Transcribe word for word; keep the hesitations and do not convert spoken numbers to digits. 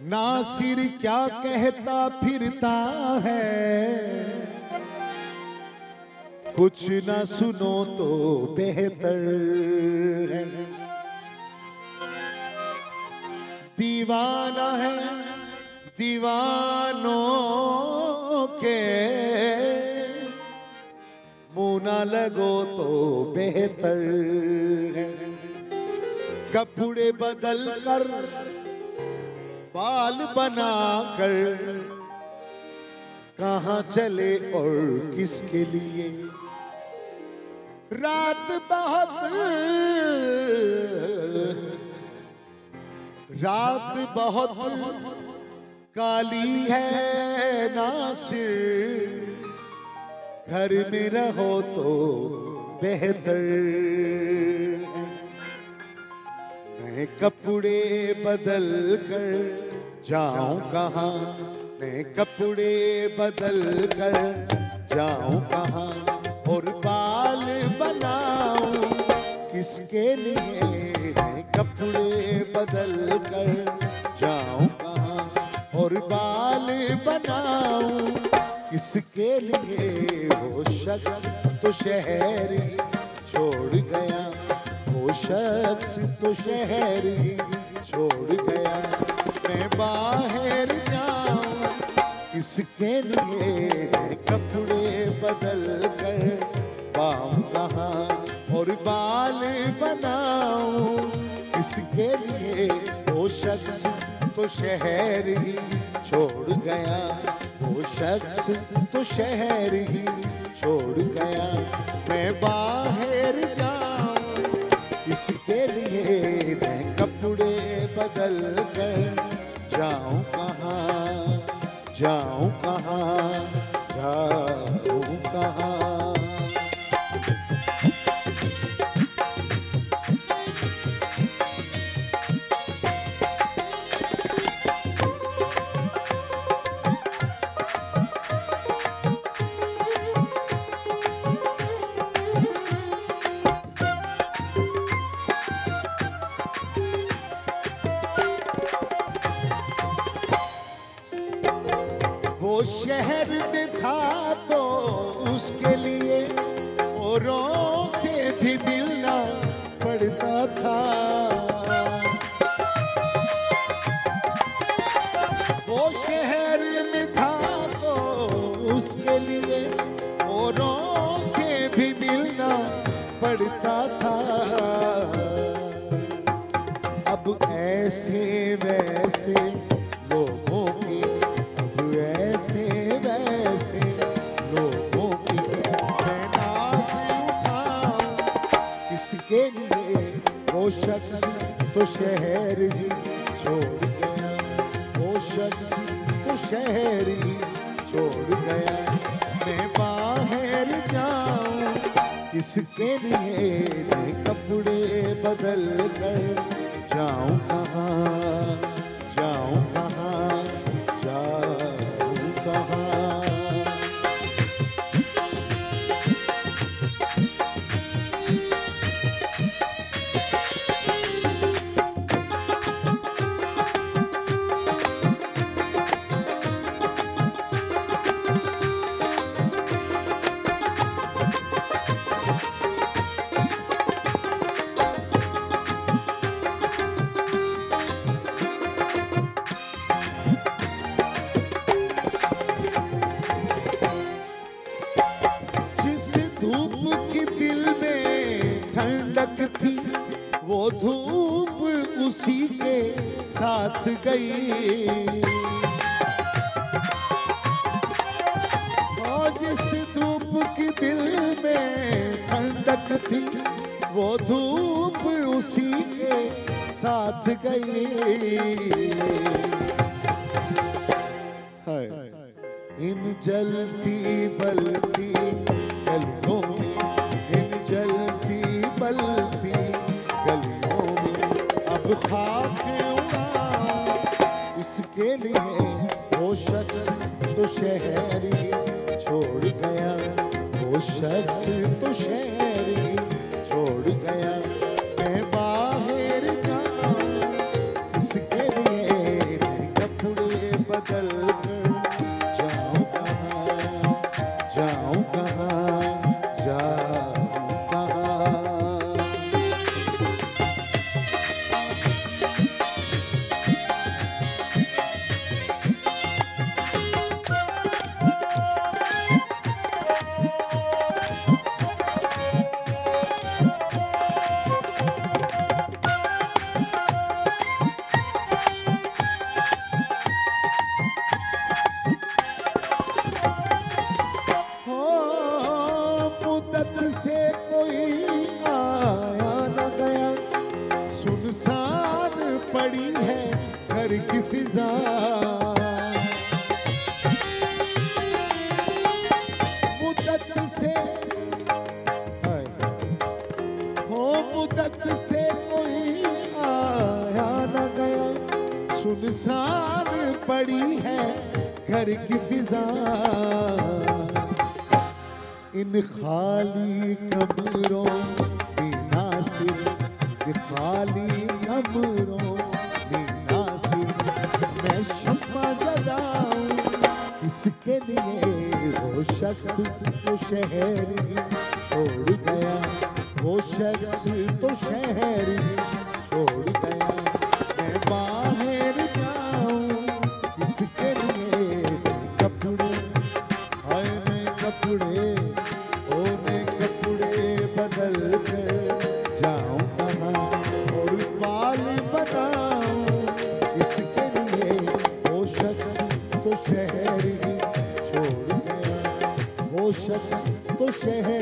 नासिर क्या कहता फिरता है, कुछ ना सुनो तो बेहतर है। दीवाना है दीवानों के, मुंह ना लगो तो बेहतर है। कपड़े बदल कर बाल बना कर कहाँ चले और किसके लिए। रात बहुत रात बहुत काली है नासिर, घर में रहो तो बेहतर है। नए कपड़े बदल कर जाऊं कहाँ, नए कपड़े बदल कर जाऊं कहाँ, और बाल बनाऊं किसके लिए। नए कपड़े बदल कर जाऊं कहाँ, और बाल बनाऊं किसके लिए। वो शख्स तो शहर ही छोड़ गया, वो शख्स तो शहर ही छोड़ गया। मैं बाहर जाऊं किसके लिए। कपड़े बदल कर पाऊं कहाँ, और बाल बनाऊं किसके लिए। वो शख्स तो शहर ही छोड़ गया, वो शख्स तो शहर ही छोड़ गया। मैं बाहर जाऊं किसके लिए। मैं कपड़े बदल कर जाऊं कहाँ, जाऊं कहाँ, जाऊं कहाँ। वो शहर में था तो उसके लिए औरों से भी मिलना पड़ता था। वो शहर में था तो उसके लिए औरों से भी मिलना पड़ता था। अब ऐसे वैसे लोगों की, ऐसे वैसे लोगों की मैं नाज़ उठाऊं किसके लिए। वो शख्स तो शहर ही छोड़ गया, वो शख्स तो शहर ही छोड़ गया। मैं बाहर जाऊं किसके लिए। मैं कपड़े बदल कर जाऊं कहाँ, जाऊं कहाँ, जाऊं कहाँ। थी वो धूप उसी के साथ गई, और जिस धूप की दिल में ठंडक थी वो धूप उसी के साथ गई। इन जलती बलती गलियों में, इन जलती बलती गलियों में अब खाक उड़ाऊं इसके लिए। वो शख्स तो शहरी छोड़ गया, वो शख्स तो शहरी छोड़ गया। मैं बाहर जाऊं इसके लिए। मैं बदल कर जाऊं कहाँ, जाऊं कहाँ, जाऊं कहाँ। पड़ी है घर की फिजा, मुद्दत से हो मुद्दत से कोई आया न गया, सुनसान पड़ी है घर की फिजा। इन खाली कमरों में नासिर, ये खाली कमरों मैं शम्मा जलाऊं किसके लिए। वो शख्स तो शहर ही छोड़ गया, वो शख्स तो शहर ही छोड़ गया। मैं बाहर जाऊं किसके लिए। कपड़े हाय मैं कपड़े, ओ मैं कपड़े बदल कर जाऊं कहाँ और बाल बनाऊं किसके लिए। वो शख्स तो शहर ही छोड़ गया, वो शख्स तो शहर